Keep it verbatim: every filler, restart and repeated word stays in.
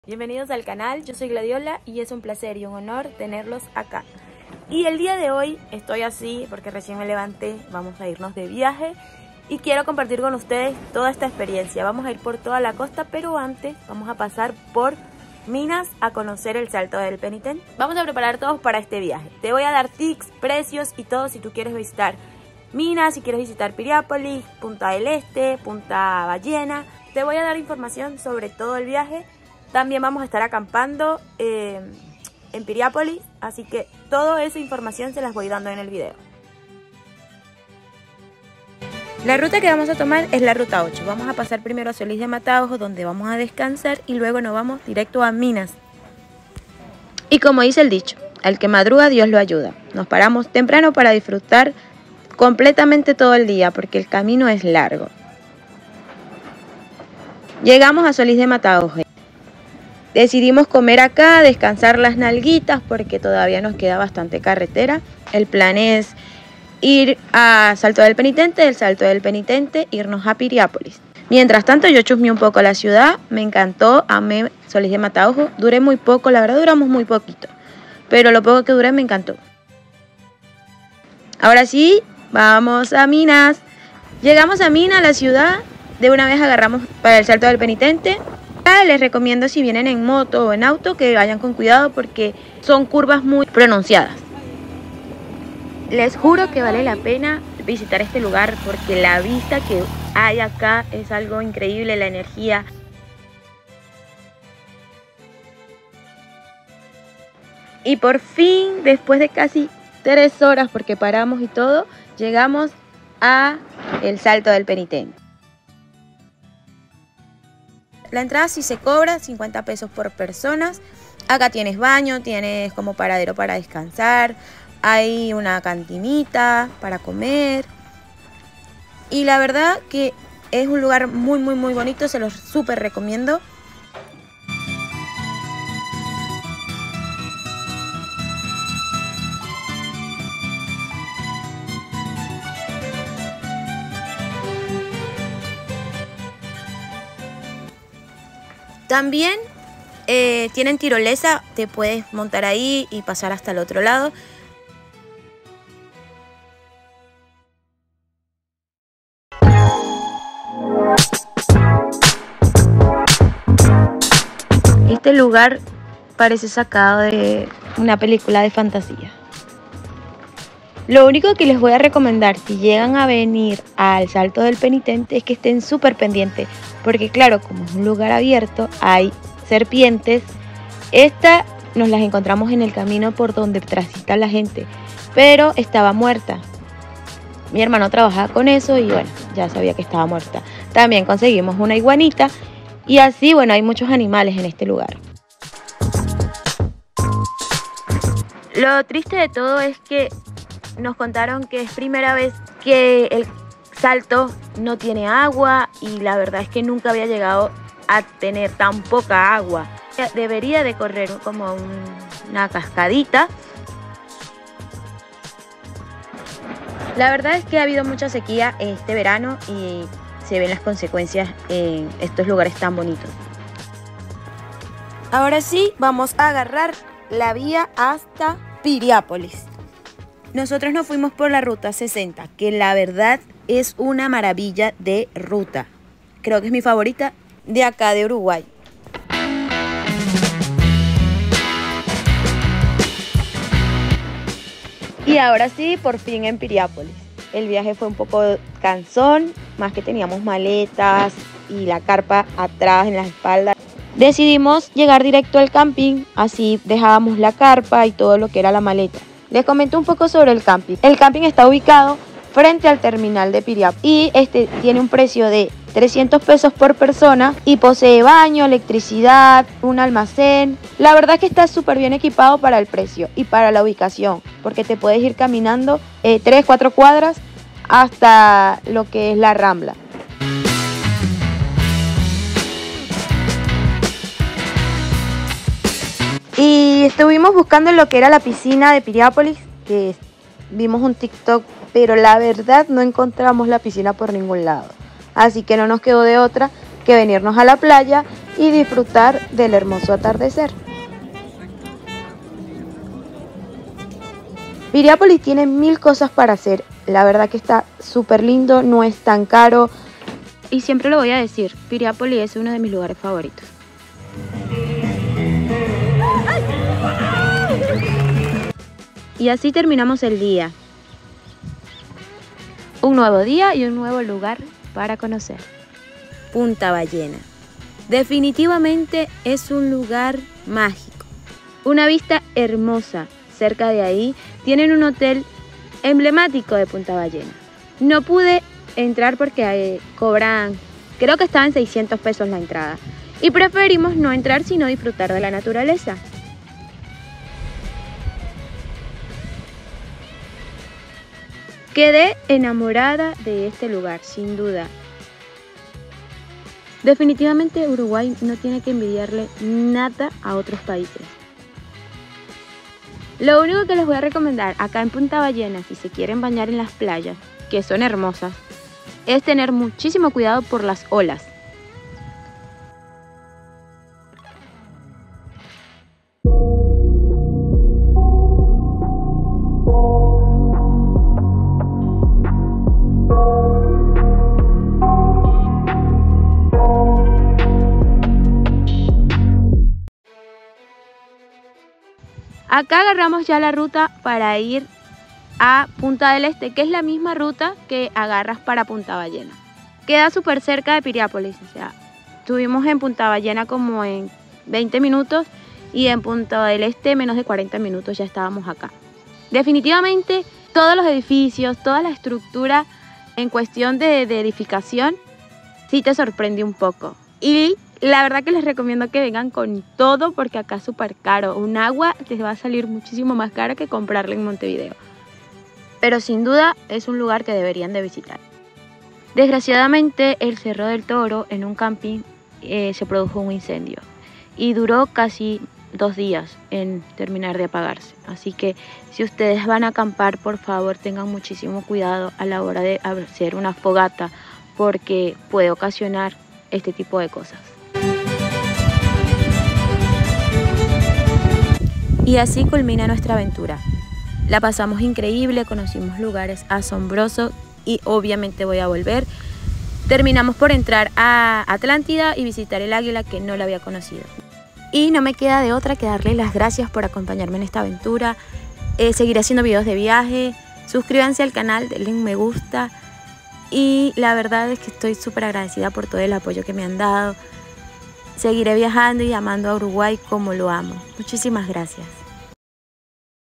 Bienvenidos al canal, yo soy Gladiola y es un placer y un honor tenerlos acá. Y el día de hoy estoy así porque recién me levanté, vamos a irnos de viaje y quiero compartir con ustedes toda esta experiencia. Vamos a ir por toda la costa, pero antes vamos a pasar por Minas a conocer el Salto del Penitente. Vamos a preparar todos para este viaje. Te voy a dar tips, precios y todo si tú quieres visitar Minas, si quieres visitar Piriápolis, Punta del Este, Punta Ballena. Te voy a dar información sobre todo el viaje. También vamos a estar acampando eh, en Piriápolis, así que toda esa información se las voy dando en el video. La ruta que vamos a tomar es la ruta ocho. Vamos a pasar primero a Solís de Mataojo, donde vamos a descansar y luego nos vamos directo a Minas. Y como dice el dicho, al que madruga Dios lo ayuda. Nos paramos temprano para disfrutar completamente todo el día porque el camino es largo. Llegamos a Solís de Mataojo. Decidimos comer acá, descansar las nalguitas porque todavía nos queda bastante carretera. El plan es ir a Salto del Penitente, del Salto del Penitente irnos a Piriápolis. Mientras tanto yo chusmeé un poco la ciudad, me encantó, amé Solís de Mataojo. Duré muy poco, la verdad duramos muy poquito, pero lo poco que duré me encantó. Ahora sí, vamos a Minas. Llegamos a Minas, la ciudad, de una vez agarramos para el Salto del Penitente. Les recomiendo si vienen en moto o en auto que vayan con cuidado porque son curvas muy pronunciadas. Les juro que vale la pena visitar este lugar porque la vista que hay acá es algo increíble, la energía. Y por fin, después de casi tres horas porque paramos y todo, llegamos a el Salto del Penitente. La entrada sí se cobra, cincuenta pesos por personas. Acá tienes baño, tienes como paradero para descansar. Hay una cantinita para comer. Y la verdad que es un lugar muy, muy, muy bonito. Se los súper recomiendo. También eh, tienen tirolesa, te puedes montar ahí y pasar hasta el otro lado. Este lugar parece sacado de una película de fantasía. Lo único que les voy a recomendar si llegan a venir al Salto del Penitente es que estén súper pendientes. Porque claro, como es un lugar abierto, hay serpientes. Esta nos las encontramos en el camino por donde transita la gente. Pero estaba muerta. Mi hermano trabajaba con eso y bueno, ya sabía que estaba muerta. También conseguimos una iguanita. Y así, bueno, hay muchos animales en este lugar. Lo triste de todo es que nos contaron que es primera vez que el salto no tiene agua y la verdad es que nunca había llegado a tener tan poca agua. Debería de correr como un, una cascadita. La verdad es que ha habido mucha sequía este verano y se ven las consecuencias en estos lugares tan bonitos. Ahora sí, vamos a agarrar la vía hasta Piriápolis. Nosotros nos fuimos por la ruta sesenta, que la verdad es una maravilla de ruta. Creo que es mi favorita de acá de Uruguay. Y ahora sí, por fin en Piriápolis. El viaje fue un poco cansón, más que teníamos maletas y la carpa atrás en la espalda. Decidimos llegar directo al camping, así dejábamos la carpa y todo lo que era la maleta. Les comento un poco sobre el camping. El camping está ubicado frente al terminal de Piriápolis y este tiene un precio de trescientos pesos por persona y posee baño, electricidad, un almacén. La verdad es que está súper bien equipado para el precio y para la ubicación, porque te puedes ir caminando eh, tres, cuatro cuadras hasta lo que es la Rambla. Y estuvimos buscando lo que era la piscina de Piriápolis, que vimos un TikTok, pero la verdad no encontramos la piscina por ningún lado. Así que no nos quedó de otra que venirnos a la playa y disfrutar del hermoso atardecer. Piriápolis tiene mil cosas para hacer, la verdad que está súper lindo, no es tan caro. Y siempre lo voy a decir, Piriápolis es uno de mis lugares favoritos. Y así terminamos el día. Un nuevo día y un nuevo lugar para conocer. Punta Ballena. Definitivamente es un lugar mágico. Una vista hermosa. Cerca de ahí tienen un hotel emblemático de Punta Ballena. No pude entrar porque eh, cobran, creo que estaban seiscientos pesos la entrada. Y preferimos no entrar sino disfrutar de la naturaleza. Quedé enamorada de este lugar, sin duda. Definitivamente Uruguay no tiene que envidiarle nada a otros países. Lo único que les voy a recomendar acá en Punta Ballena, si se quieren bañar en las playas, que son hermosas, es tener muchísimo cuidado por las olas. Acá agarramos ya la ruta para ir a Punta del Este, que es la misma ruta que agarras para Punta Ballena. Queda súper cerca de Piriápolis, o sea, estuvimos en Punta Ballena como en veinte minutos y en Punta del Este menos de cuarenta minutos ya estábamos acá. Definitivamente todos los edificios, toda la estructura en cuestión de, de edificación sí te sorprende un poco. Y la verdad que les recomiendo que vengan con todo porque acá es súper caro. Un agua les va a salir muchísimo más cara que comprarla en Montevideo. Pero sin duda es un lugar que deberían de visitar. Desgraciadamente el Cerro del Toro en un camping eh, se produjo un incendio y duró casi dos días en terminar de apagarse. Así que si ustedes van a acampar, por favor tengan muchísimo cuidado a la hora de hacer una fogata porque puede ocasionar este tipo de cosas. Y así culmina nuestra aventura. La pasamos increíble, conocimos lugares asombrosos y obviamente voy a volver. Terminamos por entrar a Atlántida y visitar el Águila, que no lo había conocido. Y no me queda de otra que darles las gracias por acompañarme en esta aventura. Eh, seguiré haciendo videos de viaje. Suscríbanse al canal, denle un me gusta. Y la verdad es que estoy súper agradecida por todo el apoyo que me han dado. Seguiré viajando y amando a Uruguay como lo amo. Muchísimas gracias.